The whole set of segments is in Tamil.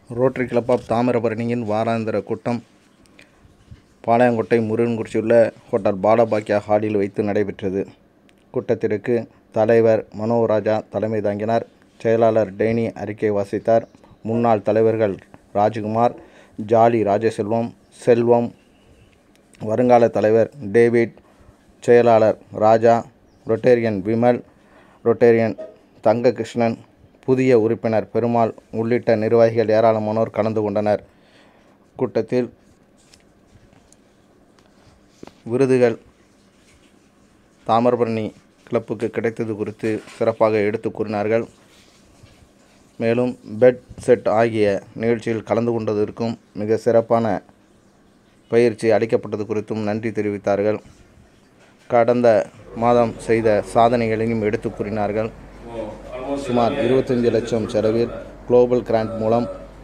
ரோட்டரி கிளப் ஆஃப் தாமிரபரணியின் வாராந்திர கூட்டம் பாளையங்கோட்டை முருகன்குறிச்சியுள்ள ஹோட்டல் பாலபாக்கியா ஹாலில் வைத்து நடைபெற்றது. கூட்டத்திற்கு தலைவர் மனோராஜா தலைமை தாங்கினார். செயலாளர் டேனி அறிக்கை வாசித்தார். முன்னாள் தலைவர்கள் ராஜ்குமார், ஜாலி ராஜசெல்வம், செல்வம், வருங்கால தலைவர் டேவிட், செயலாளர் ராஜா, ரொட்டேரியன் விமல், ரொட்டேரியன் தங்ககிருஷ்ணன், புதிய உறுப்பினர் பெருமாள் உள்ளிட்ட நிர்வாகிகள் ஏராளமானோர் கலந்து கொண்டனர். கூட்டத்தில் விருதுகள் தாமிரபரணி கிளப்புக்கு கிடைத்தது குறித்து சிறப்பாக எடுத்து கூறினார்கள். மேலும் பெட் செட் ஆகிய நிகழ்ச்சியில் கலந்து கொண்டதற்கும் மிக சிறப்பான பயிற்சி அளிக்கப்பட்டது குறித்தும் நன்றி தெரிவித்தார்கள். கடந்த மாதம் செய்த சாதனைகளையும் எடுத்து கூறினார்கள். சுமார் 25 லட்சம் செலவில் குளோபல் கிராண்ட் மூலம்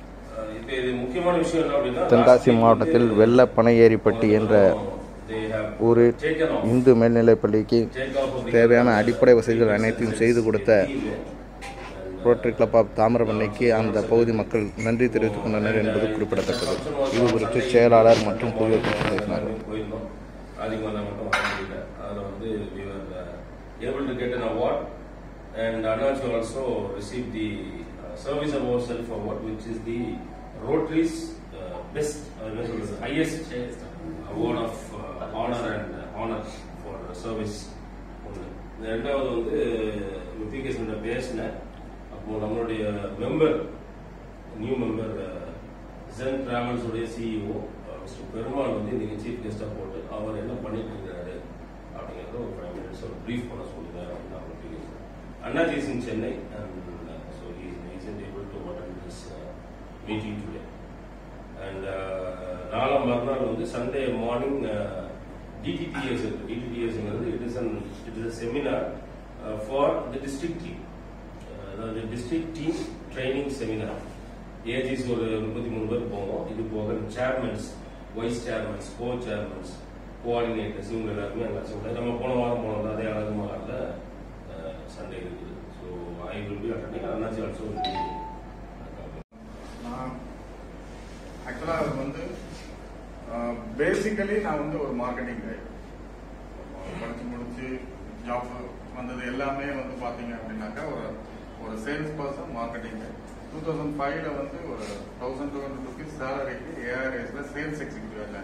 தென்காசி மாவட்டத்தில் வெள்ளப்பனையேரிப்பட்டி என்ற ஒரு இந்து மேல்நிலைப்பள்ளிக்கு தேவையான அடிப்படை வசதிகள் அனைத்தையும் செய்து கொடுத்த ரோட்டரி கிளப் ஆஃப் தாமிரபரணிக்கு அந்த பகுதி மக்கள் நன்றி தெரிவித்துக் கொண்டனர் என்பது குறிப்பிடத்தக்கது. இது குறித்து செயலாளர் மற்றும் பொதுமக்கள் பேசினார்கள். And Anuj also received the Service Award Self Award, which is the Rotary's best, highest award of honor and honor for service. ரெண்டாவது வந்து நோட்டிஃபிகேஷன் பேசினேன். அப்போ நம்மளுடைய member new member Zen Travels உடைய சிஇஓ மிஸ்டர் பெருமாள் வந்து இன்னைக்கு சீஃப் கெஸ்டா போட்டு அவர் என்ன பண்ணிட்டு இருக்காரு அப்படிங்கிறத ஒரு 5 minutes ஒரு ப்ரீஃப் பண்ண சொல்லுங்க. Anuj is in Chennai, and so he isn't able to attend this meeting today. And நாலாம் மறுநாள் வந்து Sunday morning DTTS it is a seminar for the district team. The district team training seminar. AGs ஒரு 33 பேர் போவோம். இது போக chairmans, vice chairmans, co-chairmans, coordinators இவங்க எல்லாருமே அங்கே சொல்லுவாங்க. நம்ம போன வாரம் போனோம் அதே அழகுமாரில் Sunday இருக்குது. So I will be attending. Anuj also will be. ஆக்சுவலா அது வந்து பேசிக்கலி நான் வந்து ஒரு மார்க்கெட்டிங் கை படிச்சு முடிச்சு ஜாப் வந்தது எல்லாமே வந்து பாத்தீங்க அப்படின்னாக்கா ஒரு சேல்ஸ் பர்சன் மார்க்கெட்டிங் கை. 2005ல வந்து ஒரு 1200 rupees சேலரிக்கு ஏஆர்எஸ்ல sales executive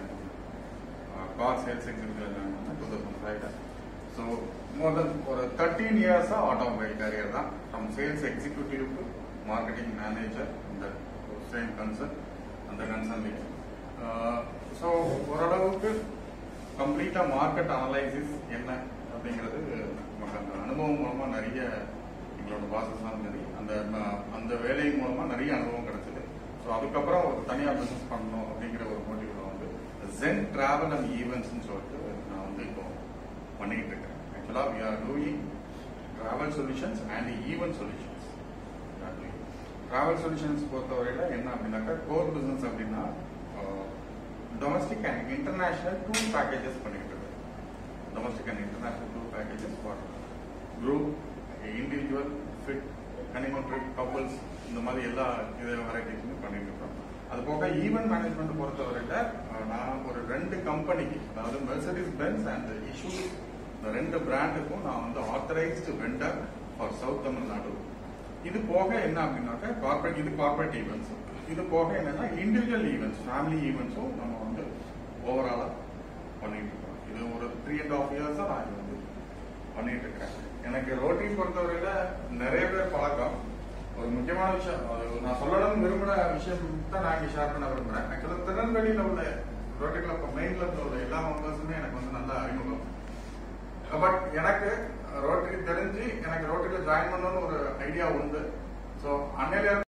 car sales executive 2005ல. So more than ஒரு 13 years automobile career தான். From sales executive to marketing manager in the same concern அந்த கன்சர்ன்ல. ஸோ ஓரளவுக்கு கம்ப்ளீட்டா மார்க்கெட் அனலைசிஸ் என்ன அப்படிங்கிறது நமக்கு அந்த அனுபவம் மூலமா நிறைய எங்களோட பாசஸ்லாம் சரி அந்த வேலை மூலமா நிறைய அனுபவம் கிடைச்சது. ஸோ அதுக்கப்புறம் ஒரு தனியார் பிசினஸ் பண்ணணும் அப்படிங்கிற ஒரு மோட்டிவ்ல வந்து ஜென் டிராவல் அண்ட் ஈவெண்ட்ஸ்ன்னு சொல்லிட்டு நான் வந்து இப்போ பண்ணிட்டு இருக்கேன். Actually, we are doing travel solutions and event solutions. Travel solutions பொறுத்தவரையில என்ன அப்படின்னாக்கா கோர் பிசினஸ் அப்படின்னா domestic and international tour packages பண்ணிட்டு இருக்கு. Domestic and international tour packages for group, individual, fit, honeymoon trip, couples இந்த மாதிரி எல்லா வெரைட்டிஸுமே பண்ணிட்டு இருக்கோம். அது போக ஈவென்ட் மேனேஜ்மெண்ட் பொறுத்தவரையில நான் ஒரு 2 கம்பெனிக்கு, அதாவது மெர்சடிஸ் பென்ஸ் அண்ட் இஷ்யூஸ், இந்த 2 பிராண்டுக்கும் நான் வந்து authorised vendor for south Tamil Nadu. இது போக என்ன அப்படின்னாக்கா கார்பரேட் ஈவெண்ட்ஸ். இது போக என்னன்னா இண்டிவிஜுவல் ஈவெண்ட்ஸ், ஃபேமிலி ஈவெண்ட்ஸும் நம்ம வந்து ஓவராலா பண்ணிட்டு இருக்கோம். இது ஒரு 3.5 years நான் இது வந்து பண்ணிட்டு இருக்கேன். எனக்கு ரோட்டரி பொறுத்தவரையில நிறைய பேர் பழக்கம். ஒரு முக்கியமான விஷயம் நான் சொல்லணும்னு விரும்புற விஷயம் தான் நான் இங்க ஷேர் பண்ண விரும்புறேன். ஆக்சுவலா திருநெல்வேலியில உள்ள ரோட்டரி கிளப் மெயின் கிளப்ல உள்ள எல்லா மெம்பர்ஸுமே எனக்கு வந்து நல்ல அறிமுகம். பட் எனக்கு ரோட்டரி தெரிஞ்சு எனக்கு ரோட்டரியில ஜாயின் பண்ணணும்னு ஒரு ஐடியா உண்டு. ஸோ அன்னையில